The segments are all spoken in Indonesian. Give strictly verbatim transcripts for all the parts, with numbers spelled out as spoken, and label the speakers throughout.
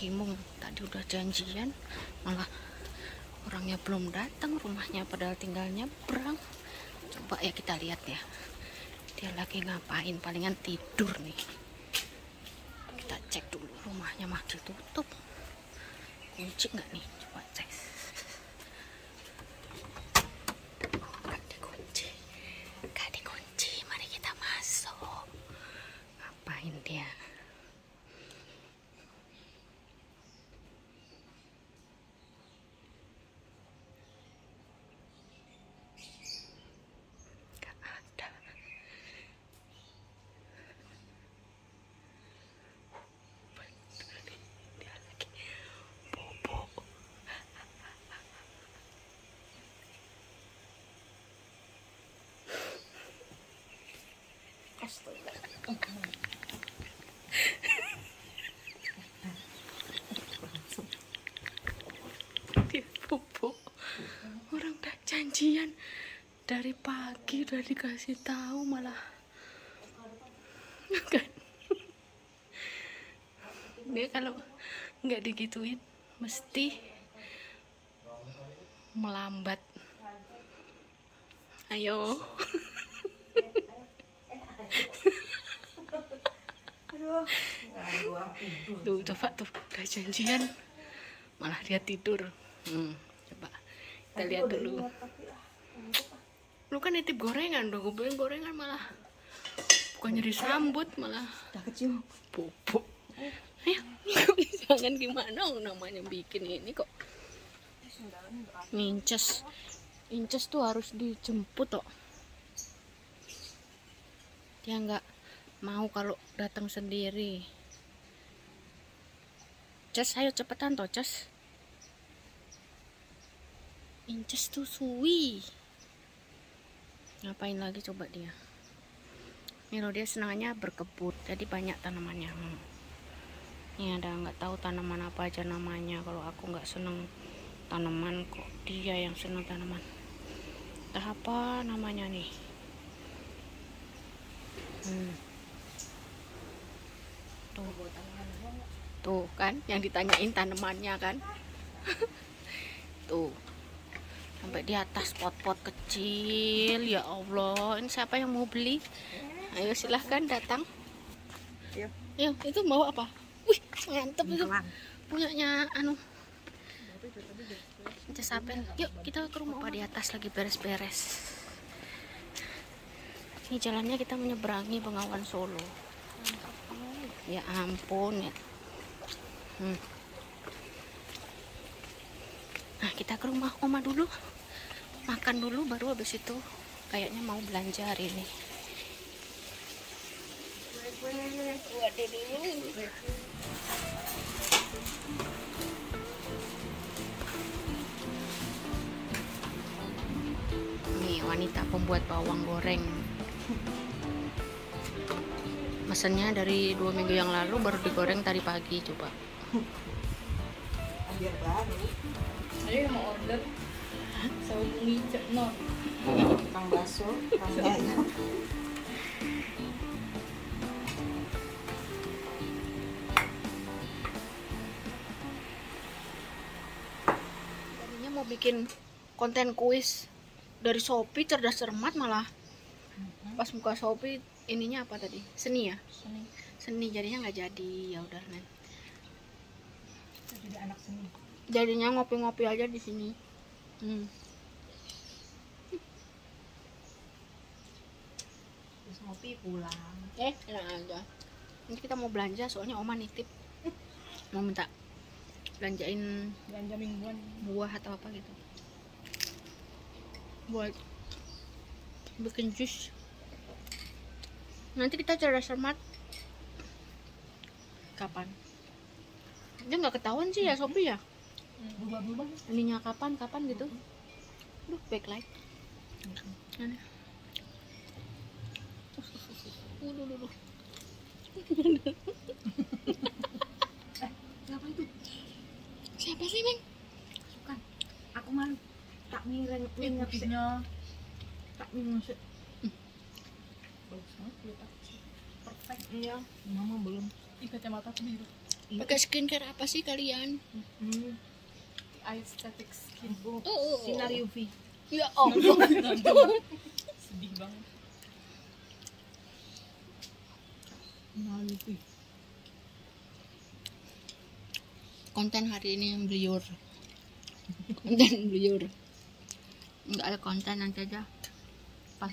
Speaker 1: Cimung. Tadi udah janjian, malah orangnya belum datang, rumahnya padahal tinggal nyebrang. Coba ya kita lihat ya, dia lagi ngapain, palingan tidur nih. Kita cek dulu, rumahnya mah ditutup, kunci nggak nih, coba cek. Nggak dikunci, nggak dikunci, mari kita masuk. Ngapain dia? Dia bobo. Orang udah janjian dari pagi, udah dikasih tahu malah kan. Dia kalau nggak digituin mesti melambat. Ayo. Tuh, coba tuh, udah janjian malah dia tidur. Hmm, coba kita lihat dulu. Lu kan nitip gorengan dong, gue bilang gorengan malah bukannya disambut, malah
Speaker 2: udah kecium.
Speaker 1: Bobo. Ayo, jangan gimana namanya bikin ini kok. Inces, inces tuh harus dijemput kok. Dia nggak mau kalau datang sendiri. Ces, ayo cepetan toh, Ces. Inces tuh suwi. Ngapain lagi coba dia? Ini loh, dia senangnya berkebun, jadi banyak tanamannya. Hmm. Ini ada nggak tahu tanaman apa aja namanya. Kalau aku nggak seneng tanaman, kok dia yang seneng tanaman. Entah apa namanya nih. Hmm. Tuh. Tuh kan, yang ditanyain tanamannya kan. Tuh. Sampai di atas pot-pot kecil. Ya Allah, ini siapa yang mau beli? Ayo silahkan datang.
Speaker 2: Yuk.
Speaker 1: Yuk, itu mau apa? Wih, mantep itu. Punyanya anu. Inces apel. Yuk, kita ke rumah. Apa di atas lagi beres-beres. Ini jalannya kita menyeberangi Bengawan Solo. Ya ampun ya. Hmm. Nah, kita ke rumah Oma dulu, makan dulu, baru habis itu kayaknya mau belanja hari ini. Waduh dulu. Nih wanita pembuat bawang goreng. Mesennya dari dua minggu yang lalu, baru digoreng tadi pagi. Coba.
Speaker 2: Biar baru.
Speaker 3: Saya mau order saus micet no.
Speaker 2: Kang baso, kang baso.
Speaker 1: Tadinya mau bikin konten kuis dari Shopee, cerdas cermat, malah pas buka Shopee ininya apa tadi? Seni ya?
Speaker 3: Seni.
Speaker 1: Seni jadinya nggak jadi. Ya udah nih.
Speaker 3: Jadi anak seni.
Speaker 1: Jadinya ngopi-ngopi aja di sini. Hmm.
Speaker 2: Terus ngopi pulang.
Speaker 1: Eh, enak aja. Ini kita mau belanja, soalnya Oma nitip. Mau minta belanjain
Speaker 3: Belanja mingguan.
Speaker 1: buah atau apa gitu. Buat bikin jus. Nanti kita cerdas cermat. Kapan? Dia nggak ketahuan sih ya Shopee ya.
Speaker 3: Berubah-berubah.
Speaker 1: Ininya kapan kapan gitu. Duh, backlight. Mana? Uh, duh, duh, duh.
Speaker 2: Eh, siapa itu?
Speaker 1: Siapa sih, Meng?
Speaker 2: Bukan. Aku malu. Tak mireng
Speaker 3: Ini
Speaker 2: minyak sih.
Speaker 3: putihnya
Speaker 2: Tak minum sih.
Speaker 3: bagus banget, lihat aku sih. Perfect.
Speaker 2: Iya, mama belum.
Speaker 3: Ih, kacamata aku biru.
Speaker 1: Pakai skincare apa sih kalian?
Speaker 2: Hmm.
Speaker 3: Aesthetic skin.
Speaker 2: Oh,
Speaker 1: Oh.
Speaker 2: sinar U V.
Speaker 1: Ya Allah.
Speaker 3: Sedih banget.
Speaker 2: Sinar U V.
Speaker 1: Konten hari ini yang beliur. Konten beliur. Enggak ada konten, nanti aja pas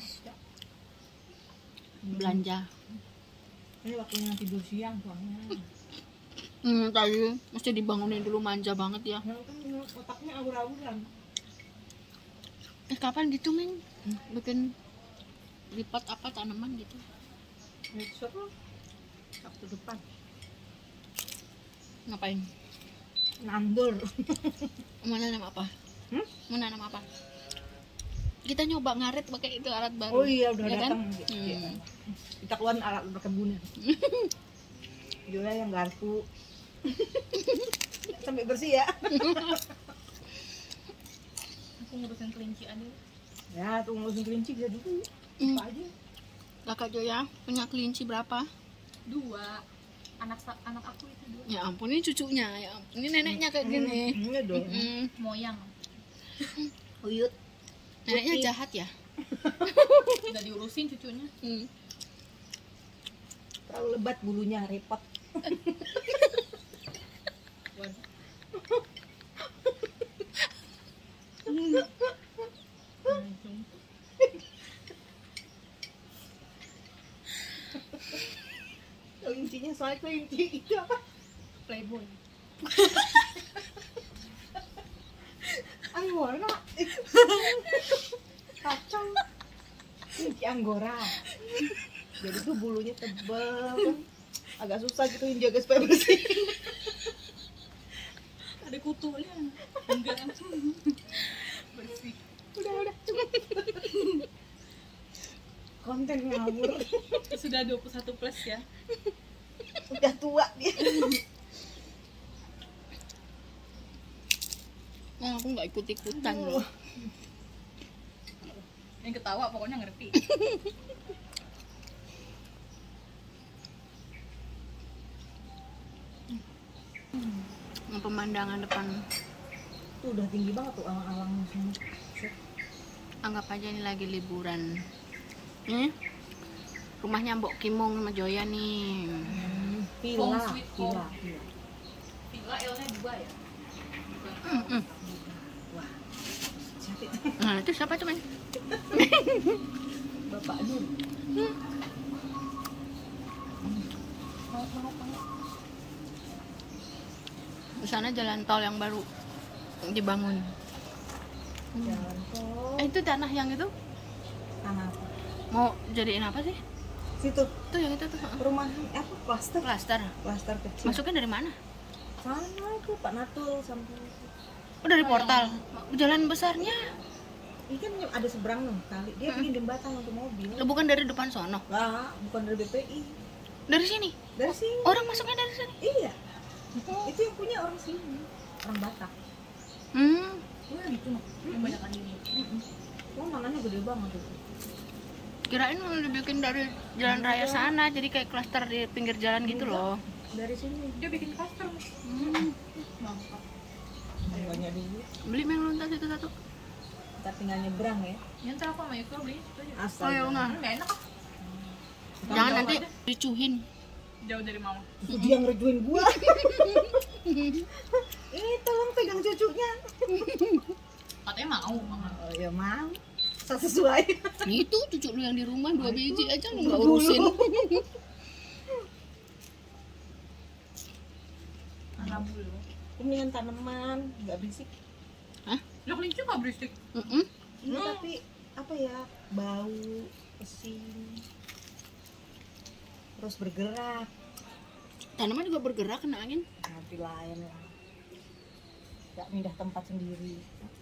Speaker 1: belanja.
Speaker 2: Ini waktunya tidur siang soalnya.
Speaker 1: Hmm, tadi mesti dibangunin dulu, manja banget ya.
Speaker 2: Nah, kan otaknya awur-awuran.
Speaker 1: Eh kapan gitu Ming? Bikin lipat apa tanaman gitu?
Speaker 2: Besok lo Sabtu depan
Speaker 1: Ngapain?
Speaker 2: nandur.
Speaker 1: Mau nanam apa?
Speaker 2: Hmm?
Speaker 1: Mau nanam apa? Kita nyoba ngaret pakai itu alat baru.
Speaker 2: Oh iya udah
Speaker 1: Ya kan?
Speaker 2: datang.
Speaker 1: Hmm.
Speaker 2: Iya. Kita keluar alat berkebun. Jualnya yang garpu. Sampai bersih ya.
Speaker 3: Aku ngurusin kelinci aja.
Speaker 2: Ya tuh ngurusin kelinci bisa dulu.
Speaker 1: Hmm.
Speaker 2: Apa aja.
Speaker 1: Kakak Joya punya kelinci berapa?
Speaker 3: Dua. Anak sa- anak aku itu dua.
Speaker 1: Ya ampun, ini cucunya. Ya ampun, ini neneknya kayak gini.
Speaker 2: Hmm, iya dong.
Speaker 1: Mm.
Speaker 3: Moyang.
Speaker 2: Uyut.
Speaker 1: Neneknya
Speaker 2: Putih.
Speaker 1: jahat ya.
Speaker 3: Udah diurusin cucunya.
Speaker 1: Hmm.
Speaker 2: Terlalu lebat bulunya, repot.
Speaker 3: Waduh. Langsung.
Speaker 2: Kelincinya soalnya kelinci itu apa?
Speaker 3: Playboy.
Speaker 2: Anggora. Kacang. Kelinci Anggora. Jadi tuh bulunya tebal kan. Agak susah gitu jaga supaya bersih.
Speaker 3: Ada kutunya. Enggak. Bersih.
Speaker 2: Udah udah cukup. Konten ngawur.
Speaker 3: Sudah dua puluh satu plus ya.
Speaker 2: Udah tua dia.
Speaker 1: Nah, aku nggak ikut-ikutan loh.
Speaker 3: Yang ketawa pokoknya ngerti.
Speaker 1: Yang pemandangan depan,
Speaker 2: Tuh udah tinggi banget tuh alang-alangnya semua.
Speaker 1: anggap aja ini lagi liburan. Ini rumahnya Mbok Kimong sama Joya nih.
Speaker 2: Hmm,
Speaker 3: Home
Speaker 2: villa,
Speaker 3: sweet home.
Speaker 2: villa, villa.
Speaker 3: Villa L-nya dua ya.
Speaker 1: Hmm, hmm.
Speaker 2: Wah. Siapa itu?
Speaker 1: Nah itu siapa tuh, Men?
Speaker 2: Bapak Nur.
Speaker 3: Mau mau mau.
Speaker 1: Di sana jalan tol yang baru dibangun.
Speaker 2: Jalan tol.
Speaker 1: Eh itu tanah yang itu
Speaker 2: Tanah apa?
Speaker 1: mau jadiin apa sih?
Speaker 2: Situ
Speaker 1: Tuh yang itu tuh.
Speaker 2: perumahan apa? Klaster.
Speaker 1: Klaster.
Speaker 2: Klaster kecil.
Speaker 1: Masuknya dari mana?
Speaker 2: Sana itu Pak Natul sampai.
Speaker 1: Oh dari portal. Jalan besarnya.
Speaker 2: Ini kan ada seberang nih kali. Dia bikin jembatan untuk mobil.
Speaker 1: Lo bukan dari depan sono.
Speaker 2: Lah, bukan dari B P I.
Speaker 1: Dari sini.
Speaker 2: Dari sini.
Speaker 1: Orang masuknya dari sini.
Speaker 2: Iya. Itu yang punya orang sini. Orang Batak.
Speaker 1: Hmm.
Speaker 3: Oh ya gitu. Yang banyak anjing.
Speaker 2: Oh, tanahnya gede banget tuh.
Speaker 1: Kirain mau dibikin dari jalan raya sana, jadi kayak klaster di pinggir jalan gitu loh.
Speaker 2: Dari sini.
Speaker 3: Dia bikin custom.
Speaker 1: Hmm.
Speaker 3: Mantap.
Speaker 2: Banyak dulu.
Speaker 1: Beli Meng lontas itu satu.
Speaker 2: Kita tinggal nyebrang ya.
Speaker 3: Yang ntar aku sama Iko beli itu aja.
Speaker 2: Asal.
Speaker 1: Oh ya enggak.
Speaker 3: Nggak enak ah.
Speaker 1: Jangan
Speaker 3: Jauh
Speaker 1: nanti
Speaker 3: aja.
Speaker 1: dicuhin.
Speaker 3: Jauh dari mama.
Speaker 2: Itu dia ngerejuin gua. Ini tolong pegang cucunya.
Speaker 3: Katanya mau mama.
Speaker 2: Oh ya mau. Saya sesuai.
Speaker 1: Itu cucu lu yang di rumah dua
Speaker 2: Nah,
Speaker 1: biji
Speaker 2: itu
Speaker 1: aja lu nggak
Speaker 2: dulu.
Speaker 1: urusin.
Speaker 3: Rabul.
Speaker 2: Kemudian tanaman nggak berisik.
Speaker 1: Hah?
Speaker 3: Lo kelinci nggak berisik?
Speaker 1: Mm-mm.
Speaker 2: Ini tapi apa ya, bau, pesing, terus bergerak.
Speaker 1: Tanaman juga bergerak kena angin.
Speaker 2: Nanti lain lah. Nggak pindah tempat sendiri.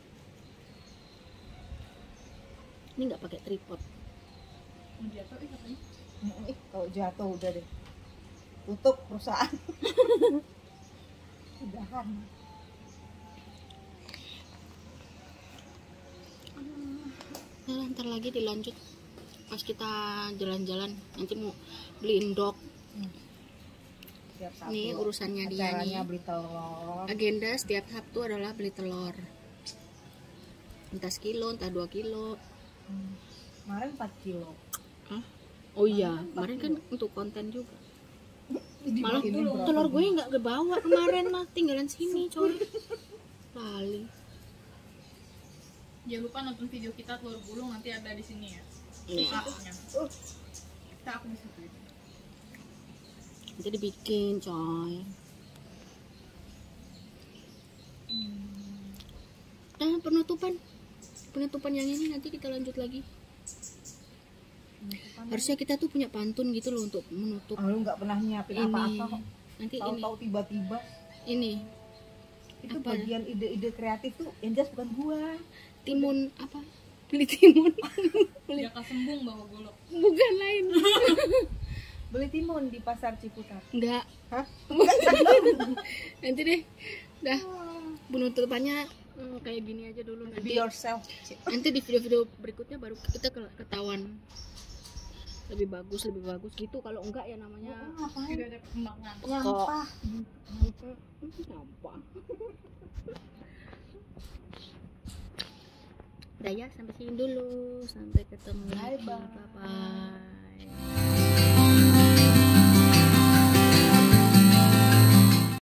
Speaker 1: Ini nggak pakai tripod.
Speaker 3: Mau jatuh eh katanya.
Speaker 2: Ih, kalau jatuh udah deh. Tutup perusahaan. Udahan.
Speaker 1: Nah, ntar lagi dilanjut pas kita jalan-jalan, nanti mau beliin dog.
Speaker 2: setiap Sabtu.
Speaker 1: Nih urusannya dia
Speaker 2: Acaranya
Speaker 1: nih.
Speaker 2: beli telur.
Speaker 1: Agenda setiap Sabtu adalah beli telur. Entah sekilo, entah dua kilo.
Speaker 2: Hmm. Kemarin empat kilo.
Speaker 1: Hah? Oh iya, kemarin kan untuk konten juga. Malah
Speaker 2: Ini berapa?
Speaker 1: telur gue nggak kebawa kemarin mah, tinggalan sini coy. Lali.
Speaker 3: Jangan lupa nonton video kita telur gulung, nanti ada di sini ya.
Speaker 1: Iya.
Speaker 3: Akupnya. Kita aku di situ.
Speaker 1: Nanti dibikin coy. Nah penutupan, penutupan yang ini nanti kita lanjut lagi. Harusnya kita tuh punya pantun gitu loh untuk menutup
Speaker 2: Ah, lu nggak pernah nyiapin
Speaker 1: ini.
Speaker 2: apa-apa kok.
Speaker 1: Nanti ini,
Speaker 2: Tahu-tahu tiba-tiba.
Speaker 1: ini
Speaker 2: Itu
Speaker 1: Apa?
Speaker 2: bagian ide-ide kreatif tuh yang jelas bukan gua.
Speaker 1: timun apa? Beli timun. Beli
Speaker 3: Jaka sembung bawa golok.
Speaker 1: bukan lain.
Speaker 2: Beli timun di pasar Ciputat.
Speaker 1: Enggak.
Speaker 2: Hah?
Speaker 1: Nanti deh. Dah. Penutupannya hmm, kayak gini aja dulu
Speaker 2: Be
Speaker 1: nanti.
Speaker 2: yourself.
Speaker 1: Nanti di video-video berikutnya baru kita ke- ketahuan lebih bagus lebih bagus gitu. Kalau enggak ya namanya
Speaker 2: Oh, ngapain?
Speaker 3: Tidak ada perkembangan.
Speaker 2: Nyampah.
Speaker 1: Nampak. Udah ya, sampai sini dulu. Sampai ketemu lagi.
Speaker 2: Bye-bye.
Speaker 1: Bye bye.